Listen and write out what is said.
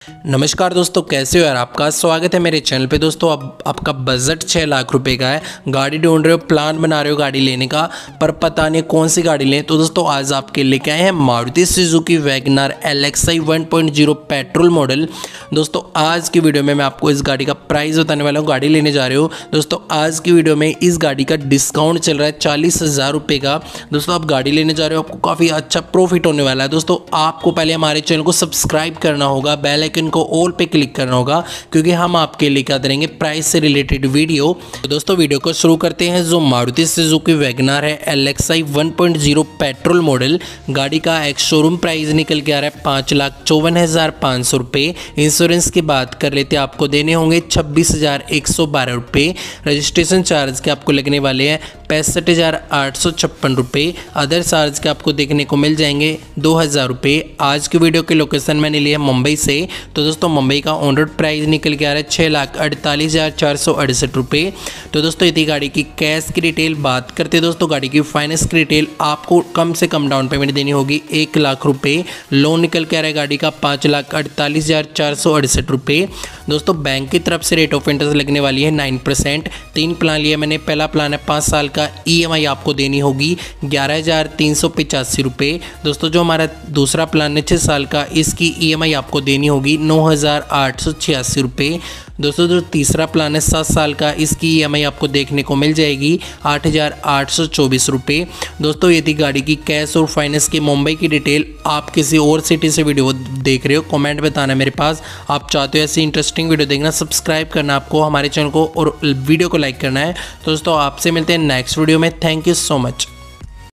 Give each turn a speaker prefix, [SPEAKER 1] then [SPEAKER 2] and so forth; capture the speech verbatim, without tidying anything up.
[SPEAKER 1] नमस्कार दोस्तों, कैसे हो यार। आपका स्वागत है मेरे चैनल पे। दोस्तों अब आपका बजट छः लाख रुपए का है, गाड़ी ढूंढ रहे हो, प्लान बना रहे हो गाड़ी लेने का, पर पता नहीं कौन सी गाड़ी लें, तो दोस्तों आज आपके लेके आए हैं Maruti Suzuki WagonR L X I one point zero petrol model. दोस्तों आज की वीडियो में मैं आपको इस गाड़ी का प्राइस बताने वाला हूँ। गाड़ी लेने जा रहे हो दोस्तों, आज की वीडियो में इस गाड़ी का डिस्काउंट चल रहा है चालीस हज़ार रुपये का। दोस्तों आप गाड़ी लेने जा रहे हो, आपको काफ़ी अच्छा प्रॉफिट होने वाला है। दोस्तों आपको पहले हमारे चैनल को सब्सक्राइब करना होगा, बेल आइकन को ऑल पे क्लिक करना होगा, क्योंकि हम आपके लिए क्या करेंगे प्राइस से रिलेटेड वीडियो। तो दोस्तों वीडियो को शुरू करते हैं। जो मारुति सुजुकी वैगनर है L X I one point zero petrol model, गाड़ी का एक शोरूम प्राइस निकल के आ रहा है पाँच लाख चौवन हज़ार पाँच सौ रुपये। इंश्योरेंस की बात कर लेते हैं, आपको देने होंगे छब्बीस हज़ार एक सौ बारह रुपये। रजिस्ट्रेशन चार्ज के आपको लगने वाले हैं पैंसठ हज़ार आठ सौ छप्पन रुपये। अदर चार्ज के आपको देखने को मिल जाएंगे दो हज़ार रुपये। आज की वीडियो की लोकेशन मैंने ली है मुंबई से। तो दोस्तों मुंबई का ऑन रोड प्राइस निकल के आ रहा है छः लाख अड़तालीस हज़ार चार सौ अड़सठ रुपये। तो दोस्तों यदि गाड़ी की कैश की डिटेल बात करते हैं, दोस्तों गाड़ी की फाइनेंस की डिटेल आपको कम से कम डाउन पेमेंट देनी होगी एक लाख रुपये। लोन निकल के आ रहा है गाड़ी का पाँच लाख अड़तालीस हज़ार चार सौ अड़सठ रुपये। दोस्तों बैंक की तरफ से रेट ऑफ इंटरेस्ट लगने वाली है नाइन परसेंट। तीन प्लान लिया मैंने, पहला प्लान है पाँच साल का, ई एम आई आपको देनी होगी ग्यारह हज़ार तीन सौ पचासी रुपये। दोस्तों जो हमारा दूसरा प्लान है छः साल का, इसकी ई एम आई आपको देनी होगी नौ हज़ार आठ सौ छियासी रुपये। दोस्तों जो तीसरा प्लान है सात साल का, इसकी ई एम आई आपको देखने को मिल जाएगी आठ हज़ार आठ सौ चौबीस रुपये। दोस्तों यदि गाड़ी की कैश और फाइनेंस की मुंबई की डिटेल आप किसी और सिटी से वीडियो देख रहे हो, कमेंट बताना मेरे पास। आप चाहते हो ऐसी इंटरेस्टिंग वीडियो देखना, सब्सक्राइब करना आपको हमारे चैनल को और वीडियो को लाइक करना है। तो दोस्तों आपसे मिलते हैं नेक्स्ट वीडियो में। Thank you so much.